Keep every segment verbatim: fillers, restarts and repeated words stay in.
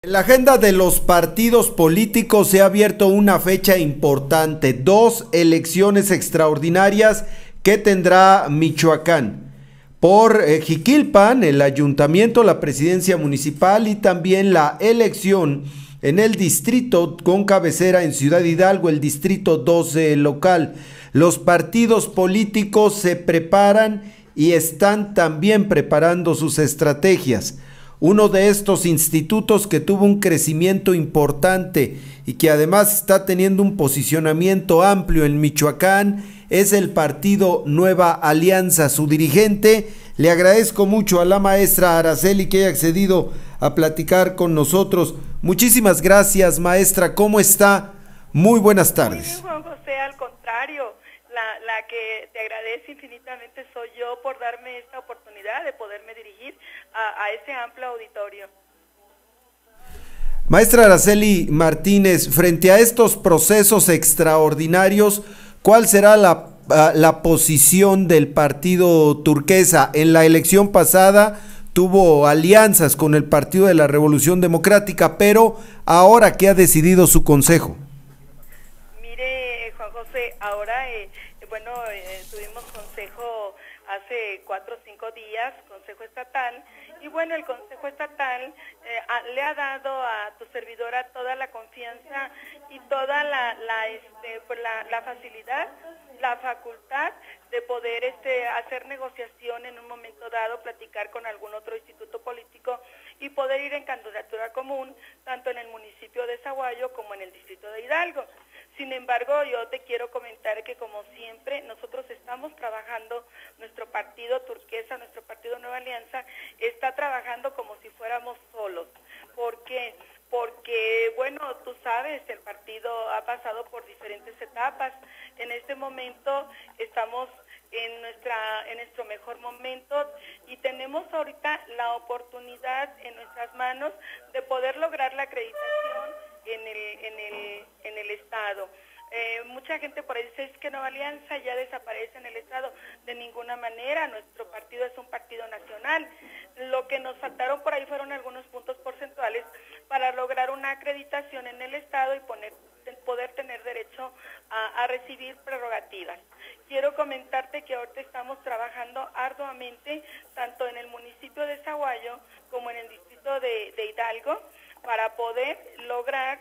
En la agenda de los partidos políticos se ha abierto una fecha importante, dos elecciones extraordinarias que tendrá Michoacán. Por eh, Jiquilpan, el ayuntamiento, la presidencia municipal y también la elección en el distrito con cabecera en Ciudad Hidalgo, el distrito doce local. Los partidos políticos se preparan y están también preparando sus estrategias. Uno de estos institutos que tuvo un crecimiento importante y que además está teniendo un posicionamiento amplio en Michoacán es el partido Nueva Alianza. Su dirigente, le agradezco mucho a la maestra Araceli que haya accedido a platicar con nosotros. Muchísimas gracias, maestra. ¿Cómo está? Muy buenas tardes. Muy bien, Juan José, al contrario. La, la que te agradece infinitamente soy yo por darme esta oportunidad de poderme dirigir a, a ese amplio auditorio. Maestra Araceli Martínez, frente a estos procesos extraordinarios, ¿cuál será la, la posición del partido turquesa? En la elección pasada tuvo alianzas con el Partido de la Revolución Democrática, pero ahora, ¿qué ha decidido su consejo? Mire, Juan José, ahora, eh, bueno, eh, tuvimos consejo hace cuatro o cinco días, consejo estatal, y bueno, el consejo estatal eh, a, le ha dado a tu servidora toda la confianza y toda la, la, este, pues la, la facilidad, la facultad de poder este, hacer negociación en un momento dado, platicar con algún otro instituto político y poder ir en candidatura común, tanto en el municipio de Zaguayo como en el distrito de Hidalgo. Sin embargo, yo te quiero comentar que como siempre, nosotros estamos trabajando, nuestro partido turquesa, nuestro partido Nueva Alianza, está trabajando como si fuéramos solos. ¿Por qué? Porque, bueno, tú sabes, el partido ha pasado por diferentes etapas. En este momento estamos en nuestra en nuestro mejor momento y tenemos ahorita la oportunidad en nuestras manos de poder lograr la acreditación en el en el en el estado. Eh, mucha gente por ahí dice es que Nueva Alianza ya desaparece en el estado. De ninguna manera, nuestro partido es un partido nacional. Lo que nos faltaron por ahí fueron algunos puntos porcentuales para lograr una acreditación en el estado y poner, poder tener derecho a, a recibir prerrogativas. Quiero comentarte que ahorita estamos trabajando arduamente tanto en el municipio de Zaguayo como en el distrito de, de Hidalgo para poder lograr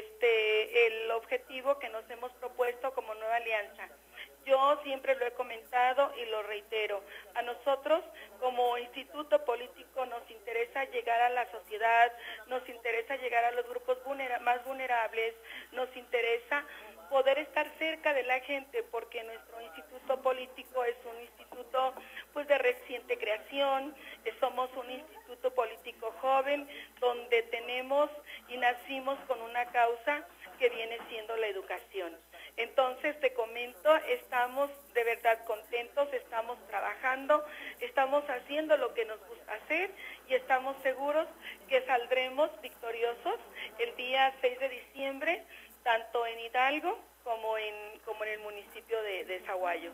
este el objetivo que nos hemos propuesto como Nueva Alianza. Yo siempre lo he comentado y lo reitero, a nosotros como instituto político nos interesa llegar a la sociedad, nos interesa llegar a los grupos vulnera- más vulnerables, nos interesa poder estar cerca de la gente porque nuestro instituto político es un instituto pues de reciente creación, eh, somos un instituto político joven donde tenemos y nacimos con una causa que viene siendo la educación. Entonces te comento, estamos de verdad contentos, estamos trabajando, estamos haciendo lo que nos gusta hacer y estamos seguros que saldremos victoriosos el día seis de diciembre, tanto en Hidalgo como en, como en el municipio de, de Zaguayo.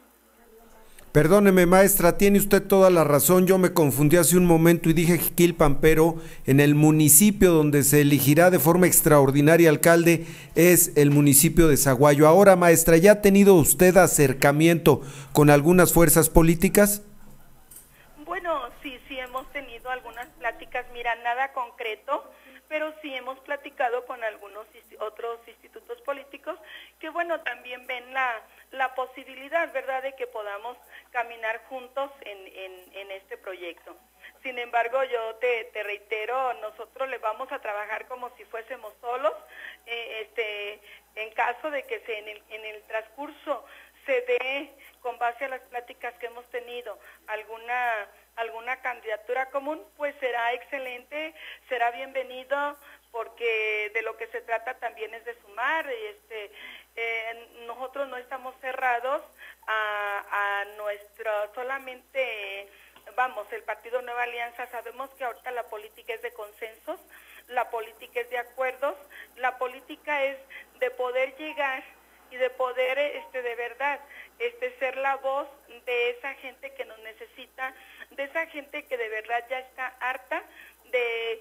Perdóneme, maestra, tiene usted toda la razón, yo me confundí hace un momento y dije Jiquilpan, pero en el municipio donde se elegirá de forma extraordinaria alcalde es el municipio de Zaguayo. Ahora, maestra, ¿ya ha tenido usted acercamiento con algunas fuerzas políticas? Bueno, sí, sí hemos tenido algunas pláticas, mira, nada concreto, pero sí hemos platicado con algunos otros institutos políticos que, bueno, también ven la, la posibilidad, ¿verdad?, de que podamos caminar juntos en, en, en este proyecto. Sin embargo, yo te, te reitero, nosotros le vamos a trabajar como si fuésemos solos, eh, este, en caso de que se en el, en el transcurso se dé, con base a las pláticas que hemos tenido, alguna alguna candidatura común, pues será excelente, será bienvenido, porque de lo que se trata también es de sumar. Este, eh, nosotros no estamos cerrados a, a nuestro, solamente, vamos, el Partido Nueva Alianza, sabemos que ahorita la política es de consensos, la política es de acuerdos, la política es de poder llegar y de poder, este, de verdad, este, ser la voz de esa gente que nos necesita, de esa gente que de verdad ya está harta de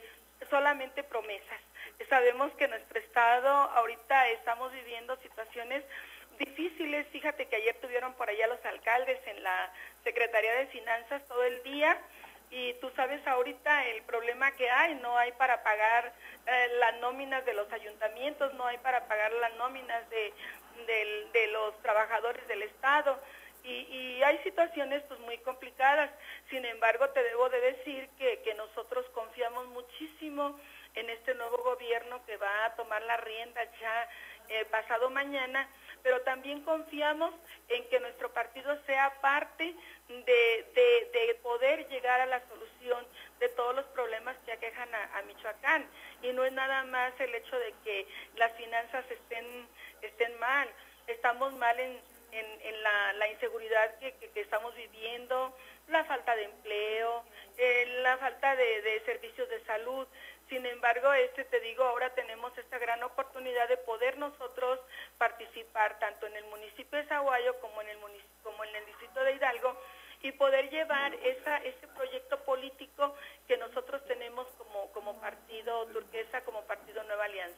solamente promesas. Sabemos que nuestro estado ahorita estamos viviendo situaciones difíciles. Fíjate que ayer tuvieron por allá los alcaldes en la Secretaría de Finanzas todo el día, y tú sabes ahorita el problema que hay, no hay para pagar eh, las nóminas de los ayuntamientos, no hay para pagar las nóminas de, de, de los trabajadores del estado, y, y hay situaciones pues muy complicadas. Sin embargo, te debo de decir que, que nosotros confiamos muchísimo en este nuevo gobierno que va a tomar la rienda ya eh, pasado mañana, pero también confiamos en que nuestro partido sea parte de, de, de poder llegar a la solución de todos los problemas que aquejan a, a Michoacán. Y no es nada más el hecho de que las finanzas estén, estén mal, estamos mal en, en, en la, la inseguridad que, que, que estamos viviendo, la falta de empleo, eh, la falta de, de servicios de salud. Sin embargo, este te digo, ahora tenemos esta gran oportunidad de poder nosotros participar tanto en el municipio de Sahuayo como en el como en el distrito de Hidalgo, y poder llevar esa, ese proyecto político que nosotros tenemos como, como partido Turquesa, como partido Nueva Alianza.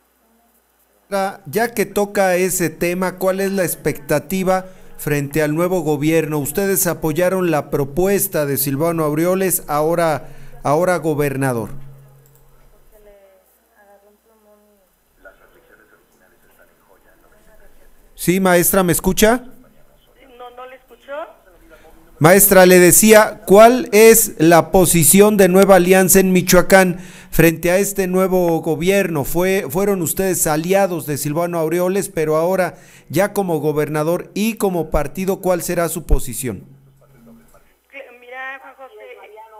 Ya que toca ese tema, ¿cuál es la expectativa frente al nuevo gobierno? Ustedes apoyaron la propuesta de Silvano Aureoles, ahora, ahora gobernador. Sí, maestra, ¿me escucha? No, no le escuchó. Maestra, le decía, ¿cuál es la posición de Nueva Alianza en Michoacán frente a este nuevo gobierno? Fue, fueron ustedes aliados de Silvano Aureoles, pero ahora ya como gobernador y como partido, ¿cuál será su posición? Mira, Juan José,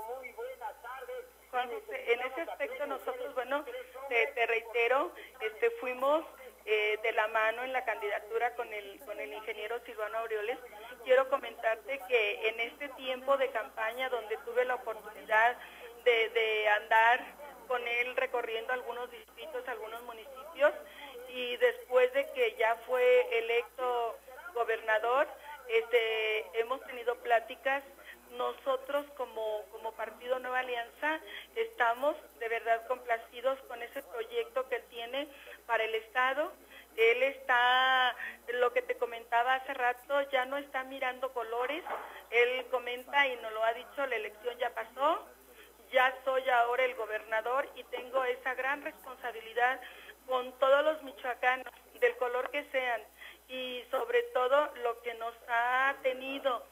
Juan José, en ese aspecto nosotros, bueno, te, te reitero, este, fuimos Eh, de la mano en la candidatura con el con el ingeniero Silvano Aureoles. Quiero comentarte que en este tiempo de campaña, donde tuve la oportunidad de, de andar con él recorriendo algunos distritos, algunos municipios, y después de que ya fue electo gobernador, este, hemos tenido pláticas. Nosotros como, como Partido Nueva Alianza estamos de verdad complacidos con ese proyecto que él tiene para el Estado. Él está, lo que te comentaba hace rato, ya no está mirando colores. Él comenta y nos lo ha dicho, la elección ya pasó, ya soy ahora el gobernador y tengo esa gran responsabilidad con todos los michoacanos, del color que sean, y sobre todo lo que nos ha tenido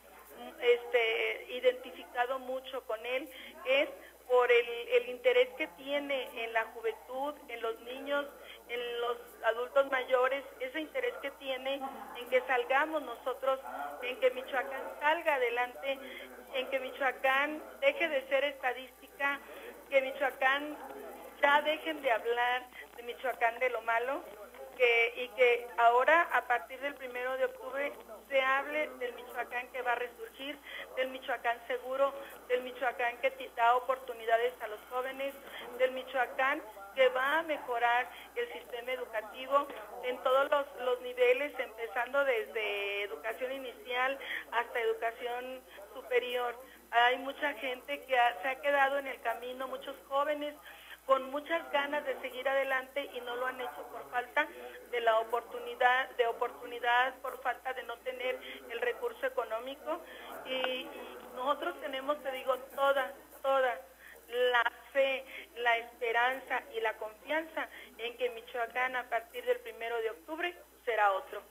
este identificado mucho con él es por el, el interés que tiene en la juventud, en los niños, en los adultos mayores, ese interés que tiene en que salgamos nosotros, en que Michoacán salga adelante, en que Michoacán deje de ser estadística, que Michoacán ya dejen de hablar de Michoacán de lo malo, que, y que ahora a partir del primero de octubre se hable del Michoacán que va a resurgir, del Michoacán seguro, del Michoacán que da oportunidades a los jóvenes, del Michoacán que va a mejorar el sistema educativo en todos los, los niveles, empezando desde educación inicial hasta educación superior. Hay mucha gente que ha, se ha quedado en el camino, muchos jóvenes con muchas ganas de seguir adelante y no lo han hecho por falta de la oportunidad, de oportunidad, por falta de no tener el recurso económico. Y, y nosotros tenemos, te digo, toda, toda la fe, la esperanza y la confianza en que Michoacán a partir del primero de octubre será otro.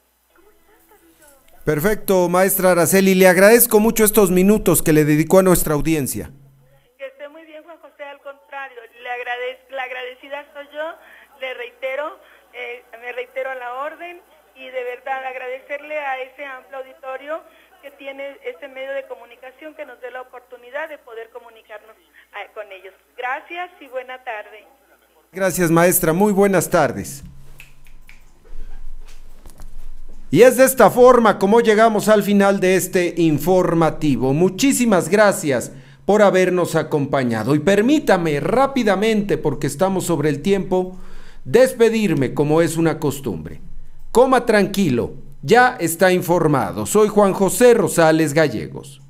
Perfecto, maestra Araceli, le agradezco mucho estos minutos que le dedicó a nuestra audiencia. Que esté muy bien, Juan José, al contrario, le agradez, la agradecida soy yo, le reitero, eh, me reitero a la orden, y de verdad agradecerle a ese amplio auditorio que tiene este medio de comunicación que nos dé la oportunidad de poder comunicarnos a, con ellos. Gracias y buena tarde. Gracias, maestra, muy buenas tardes. Y es de esta forma como llegamos al final de este informativo. Muchísimas gracias por habernos acompañado. Y permítame rápidamente, porque estamos sobre el tiempo, despedirme como es una costumbre. Coma tranquilo, ya está informado. Soy Juan José Rosales Gallegos.